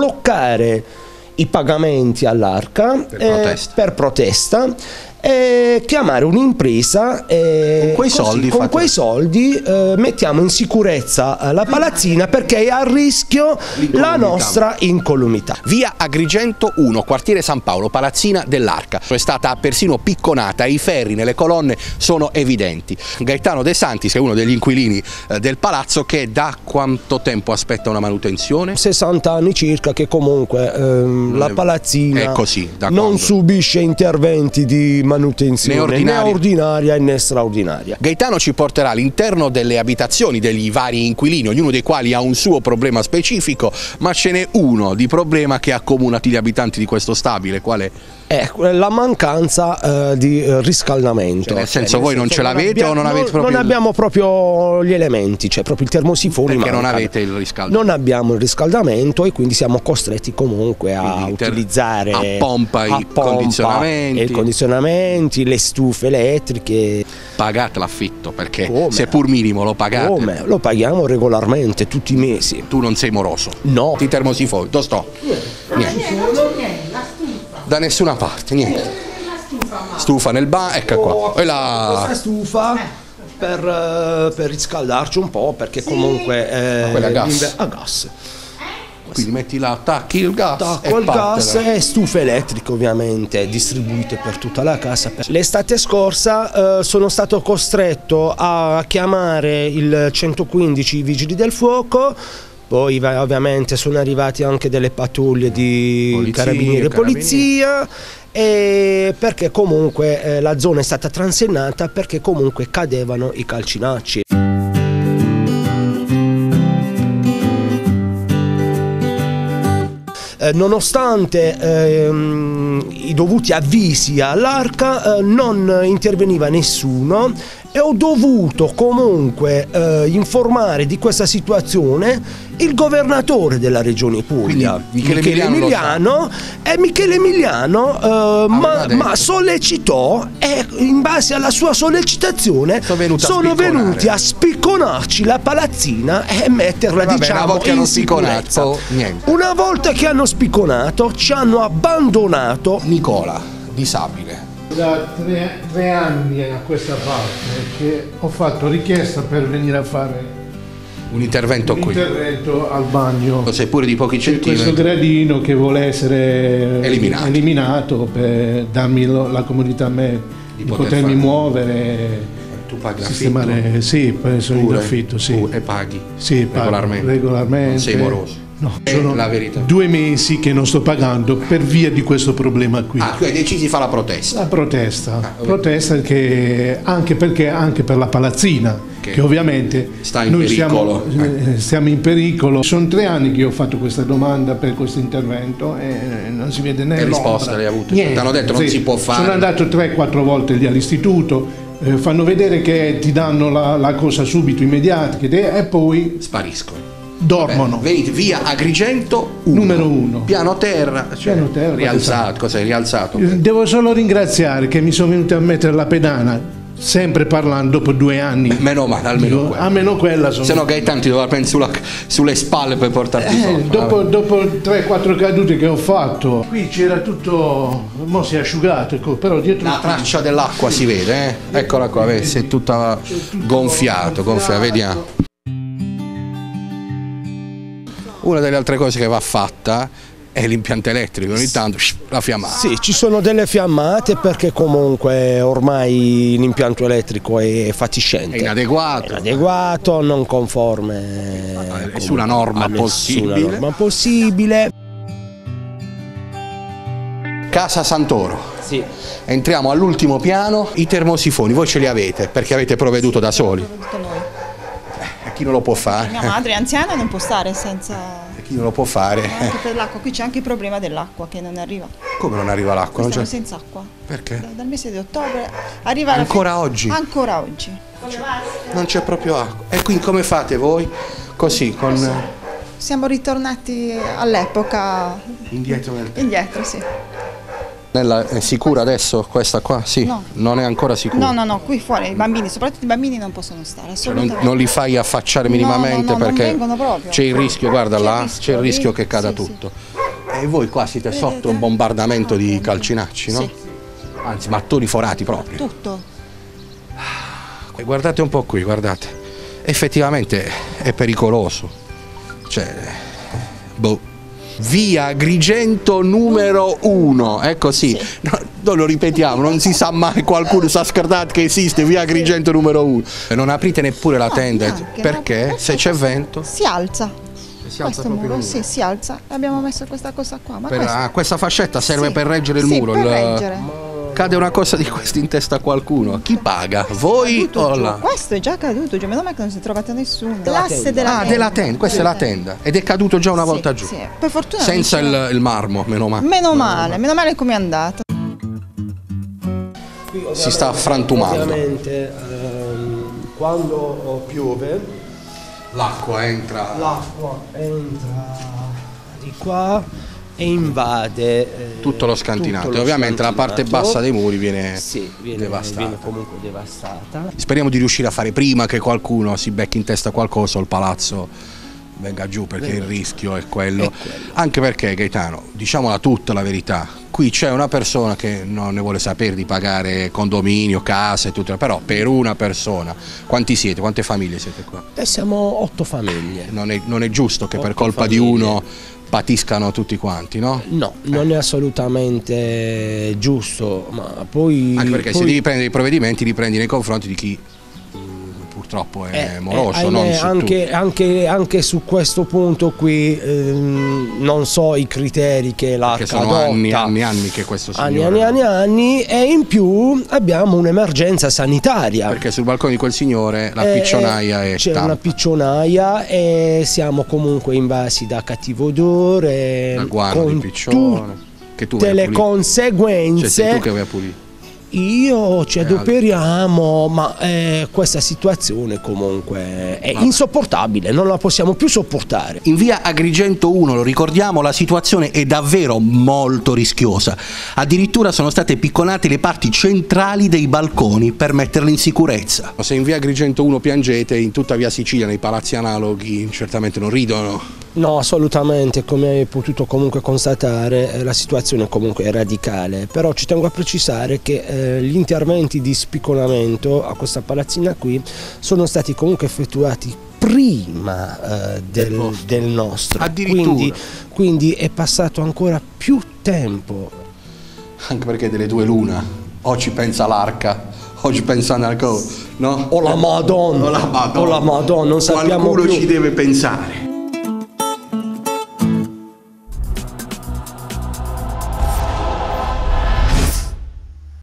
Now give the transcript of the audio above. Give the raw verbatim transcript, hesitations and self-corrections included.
bloccare i pagamenti all'Arca per, eh, protesta. per protesta e chiamare un'impresa e con quei così, soldi, con quei soldi eh, mettiamo in sicurezza eh, la palazzina, perché è a rischio la nostra incolumità. Via Agrigento uno, quartiere San Paolo, palazzina dell'Arca. È stata persino picconata, i ferri nelle colonne sono evidenti. Gaetano De Santis è uno degli inquilini eh, del palazzo, che da quanto tempo aspetta una manutenzione? sessanta anni circa che comunque ehm, la palazzina è così, da non quando? subisce interventi di manutenzione né ordinaria. né ordinaria né straordinaria. Gaetano ci porterà all'interno delle abitazioni degli vari inquilini, ognuno dei quali ha un suo problema specifico, ma ce n'è uno di problema che accomuna tutti gli abitanti di questo stabile. Qual è? È la mancanza eh, di riscaldamento. Cioè, nel senso, cioè, voi nel non senso, ce l'avete abbiamo, o non avete proprio non il... abbiamo proprio gli elementi, cioè proprio il termosifone. Perché non manca. avete il riscaldamento? Non abbiamo il riscaldamento e quindi siamo costretti comunque a quindi utilizzare a pompa i pompa, condizionamenti. I condizionamenti, le stufe elettriche. Pagate l'affitto, perché Come? seppur minimo lo pagate. Come? Lo paghiamo regolarmente tutti i mesi. Tu non sei moroso? No. Ti termosifoni, dove sto? Niente. Da nessuna parte, niente. Stufa nel bar, ecco qua. E la... Questa stufa per, per riscaldarci un po', perché comunque eh, quella a gas. a gas. Quindi metti là, attacchi il gas. Attacco il gas e stufe elettriche ovviamente distribuite per tutta la casa. L'estate scorsa eh, sono stato costretto a chiamare il centoquindici, i vigili del fuoco. Poi ovviamente sono arrivati anche delle pattuglie di polizia, carabinieri e carabinieri. polizia, e perché comunque eh, la zona è stata transennata, perché comunque cadevano i calcinacci. Eh, nonostante ehm, i dovuti avvisi all'Arca eh, non interveniva nessuno, e ho dovuto comunque eh, informare di questa situazione il governatore della regione Puglia, Michele, Michele Emiliano, Emiliano, e Michele Emiliano eh, ma, ma sollecitò, e in base alla sua sollecitazione sono, sono venuti a spicconarci la palazzina e metterla, vabbè, diciamo, una volta in hanno sicurezza. spicconato, niente. Una volta che hanno spicconato ci hanno abbandonato. Nicola, disabile. Da tre, tre anni a questa parte che ho fatto richiesta per venire a fare un intervento un qui. intervento al bagno. Sei pure di pochi centimetri. Questo gradino che vuole essere eliminato, eliminato per darmi lo, la comodità a me di, di poter potermi fare. muovere. Tu paghi sistemare, l'affitto? Sì, sono in affitto, sì. Pure, e paghi? Sì, regolarmente. regolarmente. Non sei moroso? No, è sono la verità. Due mesi che non sto pagando per via di questo problema qui. Ah, tu hai deciso di fare la protesta? La protesta, ah, protesta che anche perché anche per la palazzina, che, che ovviamente sta in noi pericolo. Siamo, eh. stiamo in pericolo. Sono tre anni che ho fatto questa domanda per questo intervento e non si vede né che risposta l'hai avuta? Ti hanno detto non sì. si può fare? Sono andato tre quattro volte lì all'istituto, eh, fanno vedere che ti danno la, la cosa subito immediata e poi spariscono. Dormono. Beh, venite via Agrigento uno. Numero uno. Piano terra, cioè, Piano terra, rialzato, cos'è rialzato? Devo solo ringraziare che mi sono venuti a mettere la pedana, sempre parlando dopo due anni. Beh, meno male, almeno Dico, quella. Almeno quella sono. Se no Gaetano ti doveva prendere sulla, sulle spalle per portarti eh, sopra. dopo, dopo tre quattro cadute che ho fatto, qui c'era tutto, mo si è asciugato, ecco, però dietro la traccia dell'acqua si vede, eh? Eccola qua, vedi, si è tutta gonfiato, gonfiato, vediamo. Una delle altre cose che va fatta è l'impianto elettrico, ogni tanto la fiammata. Sì, ci sono delle fiammate perché comunque ormai l'impianto elettrico è fatiscente. È inadeguato. È inadeguato, non conforme a nessuna norma possibile. Nessuna norma possibile. Casa Santoro. Sì. Entriamo all'ultimo piano, i termosifoni, voi ce li avete perché avete provveduto da soli. Chi non lo può fare? Mia madre è anziana e non può stare senza... Chi non lo può fare? Anche per l'acqua, qui c'è anche il problema dell'acqua che non arriva. Come non arriva l'acqua? Siamo senza acqua. Perché? Da, dal mese di ottobre arriva ancora la oggi? Ancora oggi. Non c'è proprio acqua. E quindi come fate voi? Così, con... Così. Siamo ritornati all'epoca... Indietro nel tempo. Indietro, sì. Nella, è sicura adesso questa qua? Sì, No. non è ancora sicura. No, no, no, qui fuori i bambini, soprattutto i bambini non possono stare, Cioè, assolutamente. non, non li fai affacciare No, minimamente no, no, non perché vengono proprio. c'è il rischio, guarda C'è il là, rischio, c'è il rischio lì. che cada Sì, tutto. E voi qua siete sotto un bombardamento di calcinacci, no? Sì. Anzi, mattoni forati proprio. Tutto. E guardate un po' qui, guardate. Effettivamente è pericoloso. Cioè, boh. Via Agrigento numero uno, è così. Sì. No, non lo ripetiamo, non si sa mai, qualcuno si è scordato che esiste Via Agrigento numero uno. E non aprite neppure la No, tenda, neanche, perché ma- se c'è vento Si alza. si alza Questo proprio muro, il sì, si alza. Abbiamo messo questa cosa qua. Ma Per- questo- ah, questa fascetta serve Sì, per reggere il sì, muro. per il- reggere. Cade una cosa di questi in testa a qualcuno. Chi paga? Voi Caduto o giù. la... Questo è già caduto giù, meno male che non si è trovato nessuno. L'asse della Ah, tenda. della tenda, questa è la tenda. Ed è caduto già una Sì, volta giù. sì. Per fortuna Senza non c'era- il, il marmo, meno male. Meno male, meno male come è andata. Qui, Si sta frantumando. Ovviamente ehm, quando piove L'acqua entra. l'acqua entra di qua e invade eh, Tutto lo scantinato. tutto E lo ovviamente la parte scantinato. bassa dei muri viene, Sì, viene, devastata. viene comunque devastata. Speriamo di riuscire a fare prima che qualcuno si becchi in testa qualcosa o il palazzo venga giù, perché il rischio è quello. È quello. Anche perché, Gaetano, diciamola tutta la verità, qui c'è una persona che non ne vuole sapere di pagare condominio, case e tutto, però per una persona, quanti siete, quante famiglie siete qua? E siamo otto famiglie. Non è, non è giusto che per Otto colpa di famiglie. uno patiscano tutti quanti, no? No, non è assolutamente giusto, ma poi... Anche perché se poi- devi prendere i provvedimenti li prendi nei confronti di chi mh, purtroppo è Eh, moroso, eh, non ahimè, su anche, anche, anche su questo punto qui ehm, non so i criteri che l'Arca perché sono adotta. anni, anni, anni che questo signore... anni, anni, anni, anni, e in più abbiamo un'emergenza sanitaria. Perché sul balcone di quel signore la Eh, piccionaia è c'è tanta. una piccionaia e siamo comunque invasi da cattivo odore, La guarda di con piccione che tu vai tutte a le pulire. conseguenze. Cioè, sei tu che vai a pulire. Io ci Eh, adoperiamo, ma eh, questa situazione comunque è Ma- insopportabile, non la possiamo più sopportare. In via Agrigento uno, lo ricordiamo, la situazione è davvero molto rischiosa. Addirittura sono state picconate le parti centrali dei balconi per metterli in sicurezza. Se in via Agrigento uno piangete, in tutta via Sicilia, nei palazzi analoghi, certamente non ridono. No, assolutamente, come hai potuto comunque constatare, eh, la situazione comunque è radicale, però ci tengo a precisare che eh, gli interventi di spicconamento a questa palazzina qui sono stati comunque effettuati prima eh, del, Del del nostro, Addirittura. quindi, quindi è passato ancora più tempo. Anche perché delle due l'una, o ci pensa l'Arca, o ci pensa Narco, no? O la Madonna, O la Madonna. o la Madonna, non sappiamo Qualcuno più. ci deve pensare.